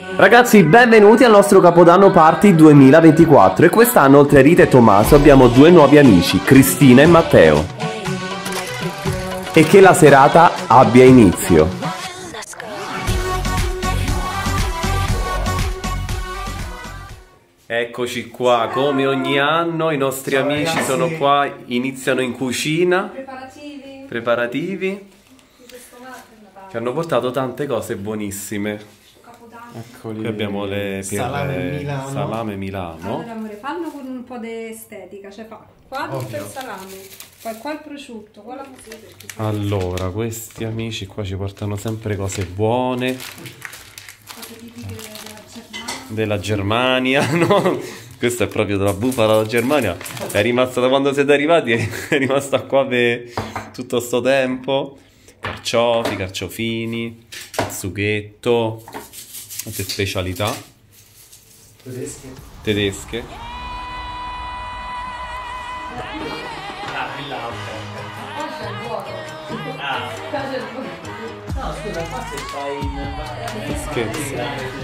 Ragazzi, benvenuti al nostro Capodanno Party 2024 e quest'anno oltre a Rita e Tommaso abbiamo due nuovi amici, Cristina e Matteo. E che la serata abbia inizio. Eccoci qua, come ogni anno i nostri amici sono qua, iniziano in cucina. Preparativi. Ci hanno portato tante cose buonissime. Eccoli. Qui abbiamo le salame Milano. Allora amore, fallo con un po' di estetica, cioè fa qua tutto il salame, poi qua il prosciutto, qua la mozzarella. Allora, questi amici qua ci portano sempre cose buone. Cose tipiche della Germania, no? Questa è proprio della bufala della Germania. È rimasta da quando siete arrivati, è rimasta qua per tutto sto tempo. Carciofi, carciofini, sughetto, tante specialità tedesche. No, scusa, qua se fai in... Scherzi.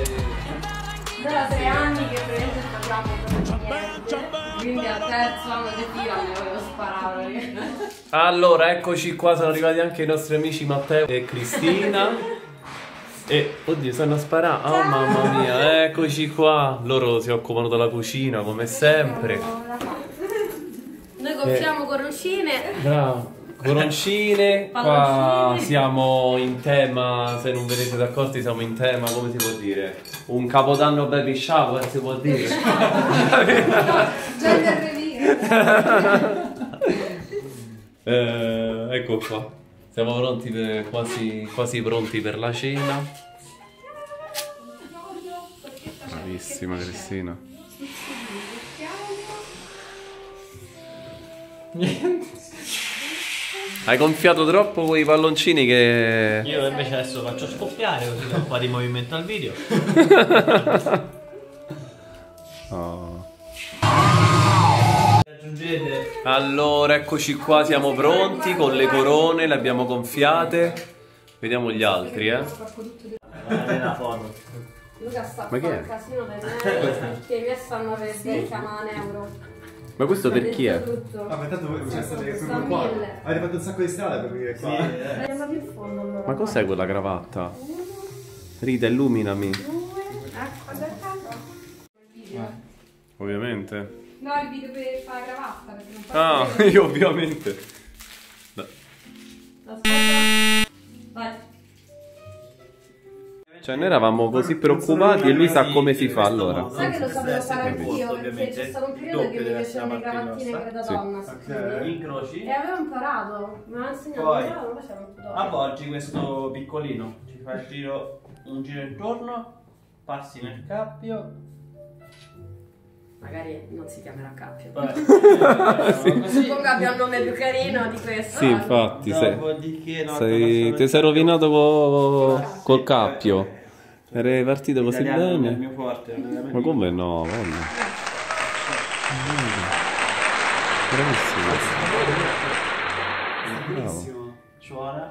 Da 3 anni che praticamente facciamo quindi al terzo anno di fila ne volevo sparare. Allora, eccoci qua, sono arrivati anche i nostri amici Matteo e Cristina. E, oddio, stanno a sparare. Oh mamma mia, eccoci qua. Loro si occupano della cucina, come sempre. Noi gonfiamo corroncine. Bravo. Coroncine, qua siamo in tema, se non ve ne siete accorti siamo in tema, come si può dire? Un capodanno baby shower, si può dire? Ecco qua, siamo pronti per, quasi pronti per la cena. Bravissima Cristina. Hai gonfiato troppo quei palloncini che... Io invece adesso faccio scoppiare così do un po' di movimento al video. Oh. Aggiungete... Allora, eccoci qua, siamo pronti con le corone, le abbiamo gonfiate. Vediamo gli altri, la foto. Luca sta Ma che è? un casino per me, che mi stanno per chiamare un euro. Ma questo per chi è? Ah, ma intanto voi siete stati proprio qua. Avete fatto un sacco di strada per venire qua. Andiamo più in fondo allora. Ma cos'è quella cravatta? Rita, illuminami. Ecco, Ovviamente. no, il video per fare la cravatta perché non posso Ah, vedere. io ovviamente. Aspetta. Vai. Cioè, noi eravamo così preoccupati e lui sa come si fa allora. Sai che lo sapevo fare anch'io perché ovviamente, c'è stato un periodo che mi doppio piacevano le della cravattine parte da Sì. donna. Ok. Incroci. E avevo imparato, mi ha insegnato, Poi, però non lo facevo tutto. avvolgi questo piccolino, ci fai un giro intorno, passi nel cappio. Magari non si chiamerà cappio. Così. Suppongo abbia un nome più carino di questo. Sì, infatti, Dopodiché, ti sei rovinato col cappio. Eri partito così È il bene. mio forte, non è la mia Ma come no? Voglio. Bravissimo. Suona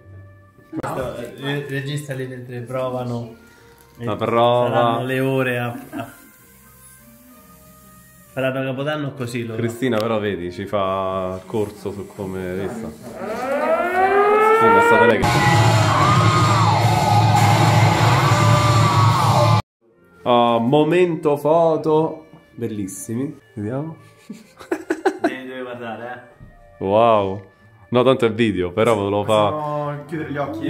e regista lì mentre provano. La prova. Saranno le ore a faranno Capodanno così loro. Cristina però vedi, ci fa il corso su come resta. Sì, ma è stata lei che... Oh, momento foto. Bellissimi. Vediamo. Devi guardare, Wow. No, tanto è video, però ve lo fa... Possiamo chiudere gli occhi.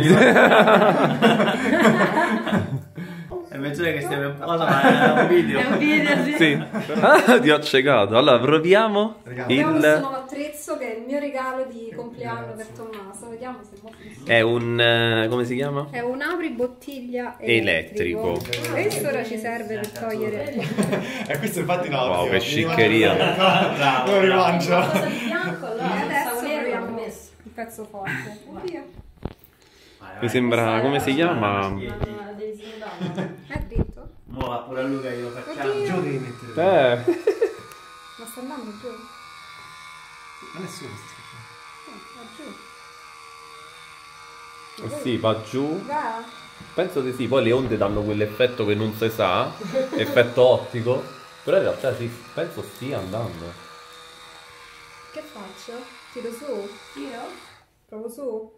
È mezz'ora che stiamo in pausa, ma è un video. È un video, sì. Sì. Ah, ti ho accecato. Allora, proviamo Abbiamo questo nuovo il... attrezzo che è il mio regalo di compleanno per Tommaso. Vediamo se È un... come si chiama? è un apribottiglia Elettrico. Questo ora ci serve per togliere. E questo infatti no. Wow, io che mi sciccheria. mangio- Non rimangio. Cosa di bianco allora? E adesso proviamo il pezzo forte. Via. Mi sembra... come si chiama? Devi sgridare. È dritto? Muova pure a Luca, glielo facciamo. Giù devi mettere. Ma sta andando giù? Ma nessuno sta Va giù. Sì, va giù. Va. Penso di sì, poi le onde danno quell'effetto che non si sa, effetto ottico, però in realtà sì, penso stia andando. Che faccio? Tiro su? Tiro? Provo su?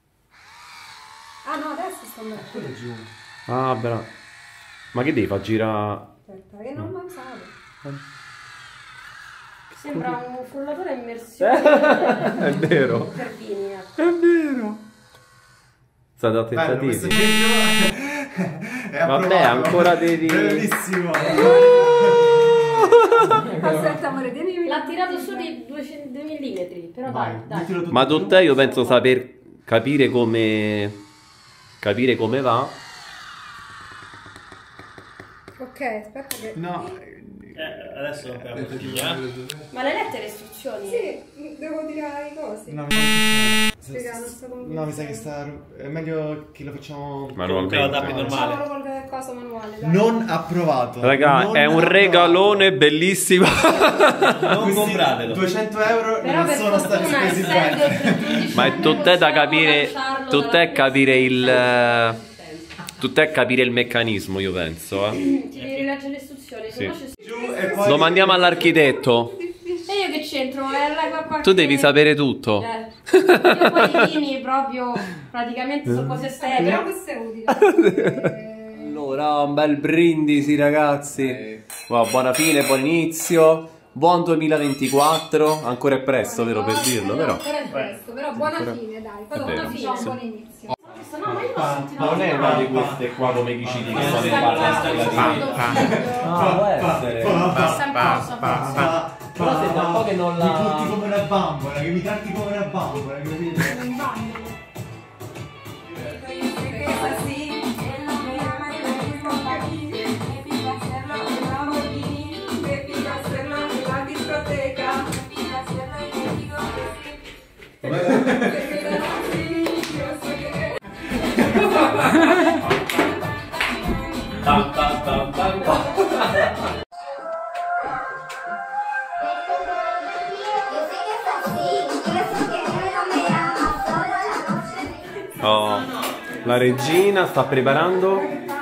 Ah no, adesso sto andando qui. Ah, bravo. Ma che devi far girare? Aspetta, che non mangiare. Sembra un frullatore a immersione. È vero. Per vini, ecco. È vero. State a Bello, questo tentativi. video è approvato. Vabbè, ancora devi... Bellissimo. Aspetta, amore, tieni. L'ha tirato su di 2 millimetri, però Vai, dai. mettilo tutto Ma giù. tutte io penso saper capire come va. Ok, aspetta che... No. Adesso lo abbiamo via. Ma le lettere istruzioni? Sì, devo tirare i cosi. No, mi Spiega, non so come no, mi sa che sta... È meglio che lo facciamo... Comunque la tappi normale. Facciamolo con le cose manuali, dai. Non approvato. Raga, Non è un approvato. regalone bellissimo. Non Questi compratelo. 200 euro Però non per sono stati fortuna, spesi essendo bene. il 31 Ma è tutt'è da capire, lasciarlo tutt'è dalla capire il... assistenza. Tutt'è capire il meccanismo, io penso. Ti devi rileggere le istruzioni, se Sì. no ci Giù e poi... Lo mandiamo all'architetto. E io che c'entro? Tu devi sapere tutto. Io poi i vini proprio praticamente sono cose serie. Però questo è utile. Allora, un bel brindisi ragazzi. Wow, buona fine, buon inizio. Buon 2024. Ancora è presto, vero, per dirlo, però. Ancora è presto, però buona fine, dai. Poi dopo vero. una fine, un buon inizio. No, ma io l'ho sentito. Non è una di queste qua come vicini che sono Ah, può essere. Però se da un po' che non la- Mi butti come una bambola, che mi tratti come una bambola, capito? Oh, la regina sta preparando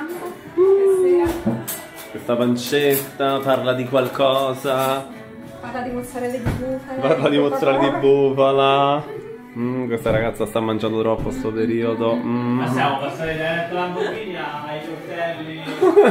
questa pancetta, parla di qualcosa, Parla di mozzarella di bufala. parla di mozzarella di bufala. Questa ragazza sta mangiando troppo a sto periodo. Ma stiamo passando dai Lamborghini ai tortelli.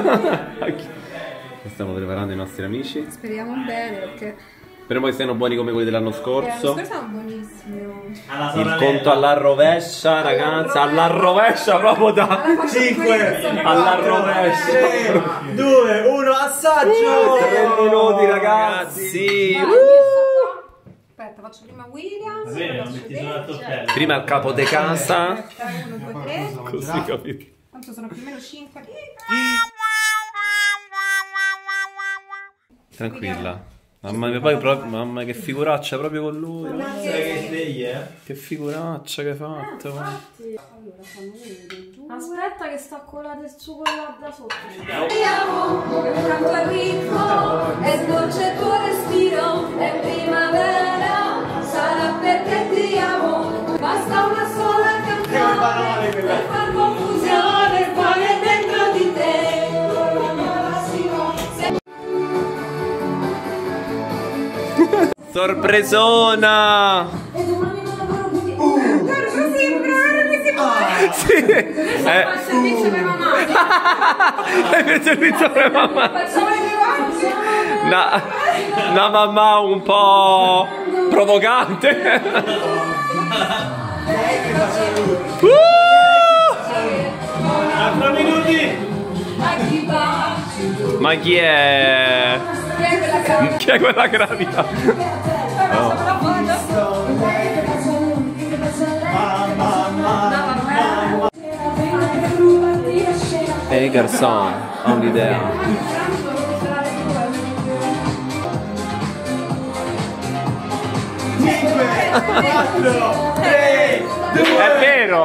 Stiamo preparando i nostri amici. Speriamo bene perché Speriamo che siano buoni come quelli dell'anno scorso. questo è buonissimo. Alla Il sorella. conto alla rovescia, ragazzi. Alla rovescia proprio da 5, alla rovescia. 3, 2, 1, assaggio! 3 minuti, ragazzi. Vai, io sto qua. Aspetta, faccio prima William. Va bene, lo metti solo al tortello. Prima il capo de casa. Aspetta, 1, 2, 3. Così capito. Quanto sono più o meno 5? Tranquilla. Mamma mia, poi mamma che figuraccia proprio con lui. Sai che svegli, Che figuraccia che hai fatto. Allora, fanno 1, 2. Aspetta che sta colando il sugo là da sotto. Canto al ritmo, è dolce il tuo respiro, è primavera, sarà perché ti amo, basta una sola canzone per far confusione, il cuore è dentro di te. Sorpresona! Sì. Fa il servizio per mamma. È per servizio per mamma. Facciamo le Una mamma un po' provocante. 4 minuti. Ma chi è? Chi è quella gravida? Ehi garçon, ho un'idea. È vero!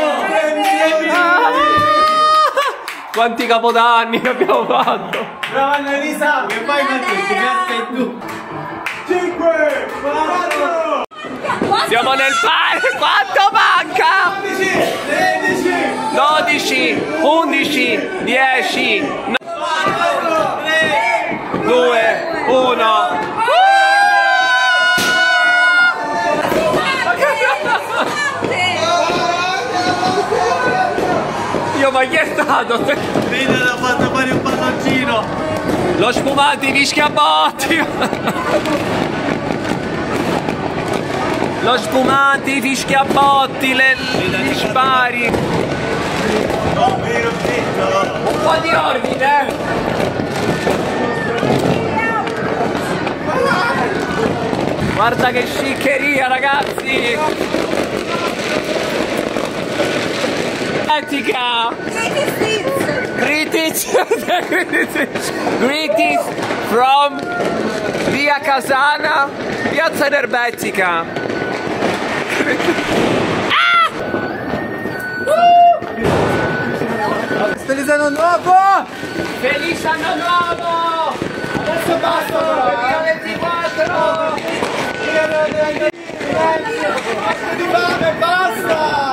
Quanti capodanni che abbiamo fatto! Brava Annalisa, che poi mi ha detto grazie a tu. 5, 4, Siamo nel pari. Quanto manca? 12, 11, 10, 2, 1. Io ma chi è stato? Vedi, l'ha fatto fare un palloncino. Lo spumante fischia botti. Lo spumante fischia botti, gli spari. Un po' di ordine. Guarda che sciccheria, ragazzi. Greetings from via Casana, piazza Erbetica. Felice anno nuovo! Felice anno nuovo! Adesso basta, 2024! Di fame, basta!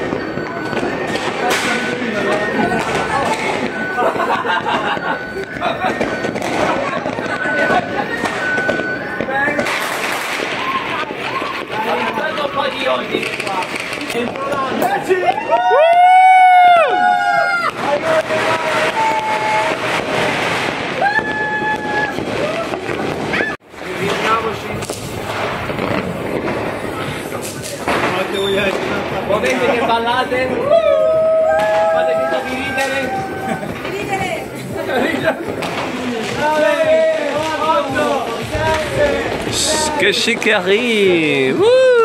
Facendo un po' di ordine qua. Momenti che ballate, fate finta di ridere. Che sciccherie!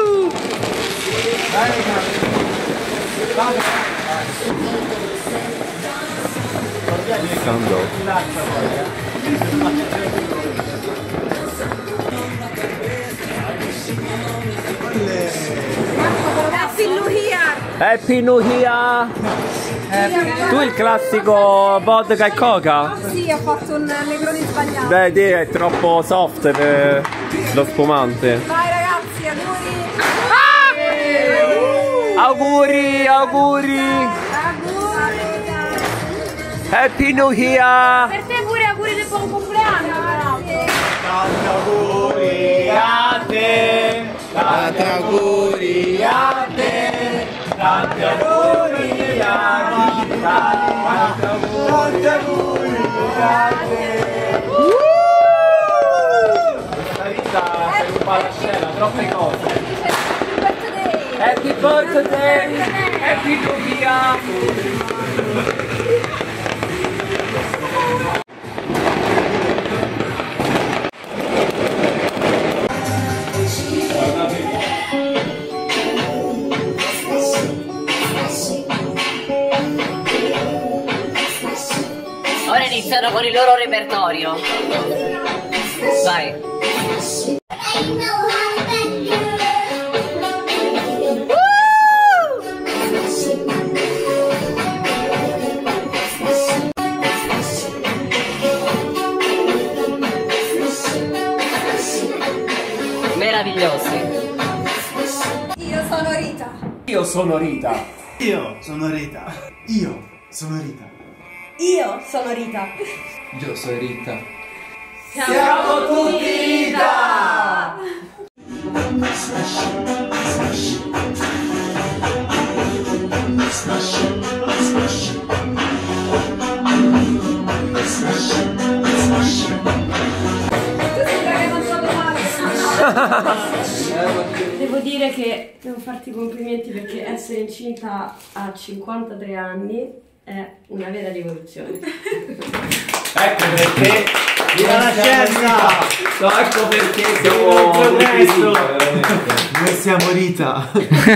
Happy New Year! Tu il classico vodka e coca? Sì, ho fatto un negrone sbagliato. Vedi, è troppo soft per lo spumante. Vai ragazzi, auguri! Auguri, auguri! Happy New Year! Per te pure auguri del buon compleanno. Tanti auguri a te! Tanti auguri a te! Tanti auguri a te! Tanti auguri a te! Questa vita per un palascella, troppe cose. Happy birthday! Happy New Year! Ora iniziano con il loro repertorio. Vai. Meravigliosi. Io sono Rita. Io sono Rita. Io sono Rita. Io sono Rita. Io sono Rita. Io sono Rita. Siamo tutti Rita. Devo dire che devo farti i complimenti perché essere incinta a 53 anni è una vera rivoluzione. Ecco perché. Viva la scienza! No, ecco perché siamo progresso. Noi siamo Rita.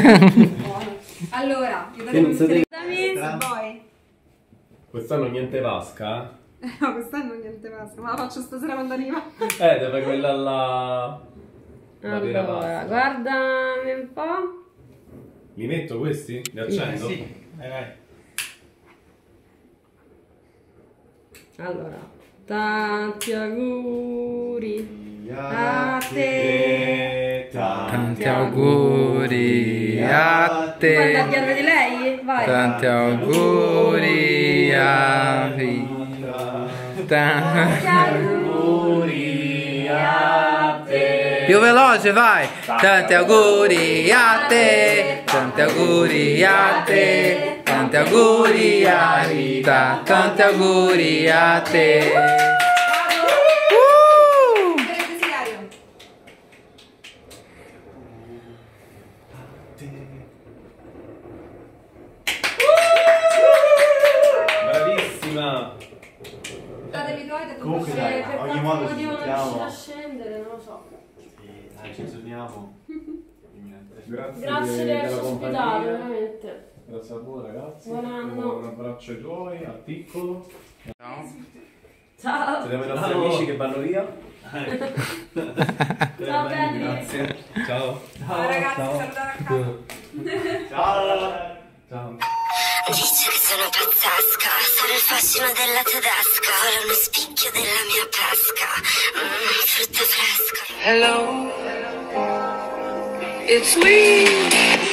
Allora, io non so dire- poi. Quest'anno niente vasca? No, quest'anno niente basta, ma la faccio stasera quando arriva. Dove quella là. La vera Allora, vasca. guardami un po'. Li metto questi? Li accendo? Sì, vai vai. Allora, Tanti auguri a te. Tanti auguri a te. Guarda il piano di lei? Vai. Tanti auguri a vita. Tanti auguri a te. Più veloce, vai! Tanti auguri a te, tanti auguri a te, tanti auguri a Rita, tanti auguri a te. Bravissima! Datevi tuoi, Comunque, se dai, per ogni qualche modo ci motivo non sentiamo. riuscite a scendere, non lo so. Dai, ci torniamo. Grazie di averci ospitato, veramente. Grazie a voi ragazzi. Buon anno. Un abbraccio ai tuoi, al piccolo. Ciao. Vediamo i nostri amici che vanno via. Ciao belli. Grazie. Ciao. Ciao ragazzi, salutare a casa. Ciao. Ciao. Dice che sono pazzesca, sono il fascino della tedesca, vuole uno spicchio della mia pesca, frutta fresca. Hello, it's me.